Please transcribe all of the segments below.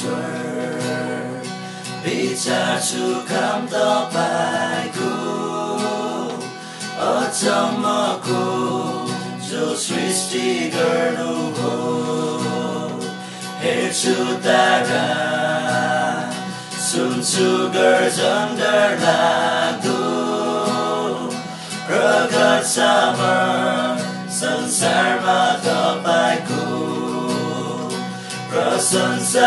ईश्वर विचार्छु काम तपाईको अचम्मको जो सृष्टि गर्नु हो हेर्छु तारा सुन्छु गर्जन डरलाग्दो प्रगट सामर संसारमा तपाईको प्रशंसा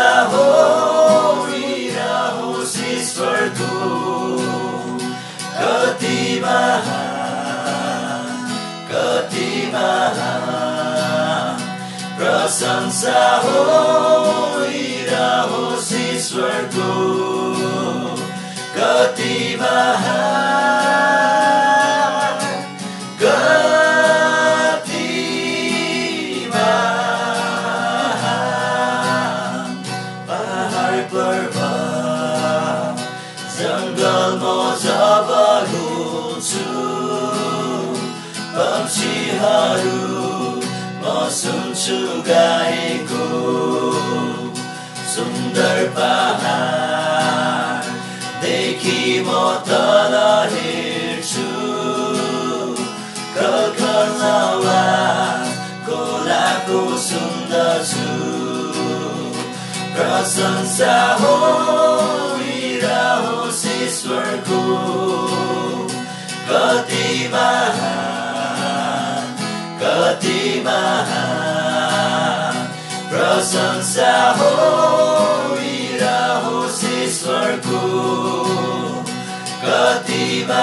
होइरहोस् ईश्वरको कति महान प्रशंसा होइरहोस् ईश्वरको कति महान कति महान पहाड पर्वत जङ्गलमा जब हुन्छु पक्षीहरू म सुन्छु गाएको सुन्दर पहाड देखि म तल हेर्छु कलकलवा खोलाको सुन्दछु प्रशंसा होइरहोस् ईश्वरको कति महान प्रशंसा होइरहोस् ईश्वरको कति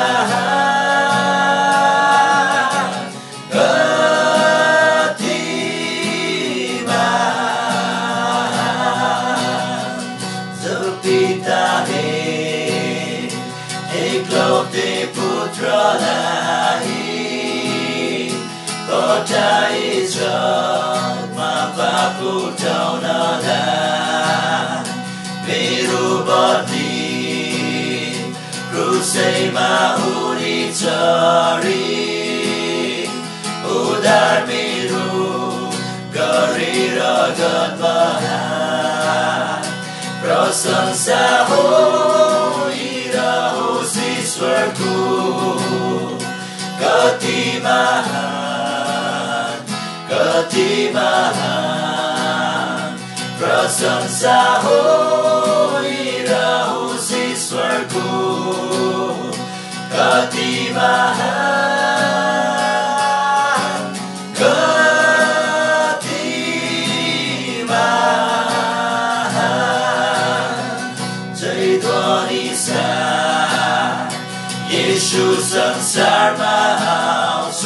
महान कति महान जो पिताले एकलौटे पुत्रलाई पठाइ जगमा पाप उठाउनलाई मेरो बदली क्रुसैमा उनी चढी उद्धार मेरो गरेर गतमहान प्रशंसा होइरहोस् ईश्वरको कति महान प्रशंसा होइरहोस् ईश्वरको कति महान कति महान जय ध्वनि साथ येशू संसारमा आउँछ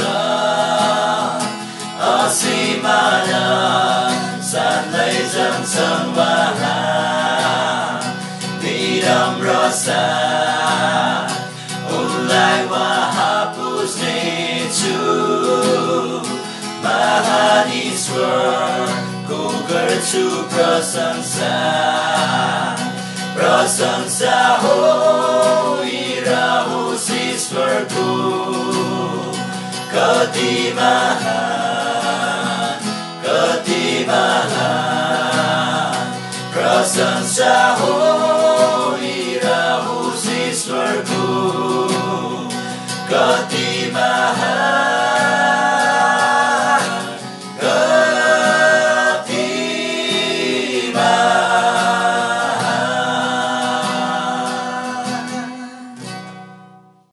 असीमान सान्दै जान्छन् उहाँ विनम्र साथ उनलाई उहाँ पुज्नेछु महान ईश्वरको गर्छु प्रशंसा होइरहोस् ईश्वरको कति महान प्रशंसा होइरहोस् ईश्वरको कति महान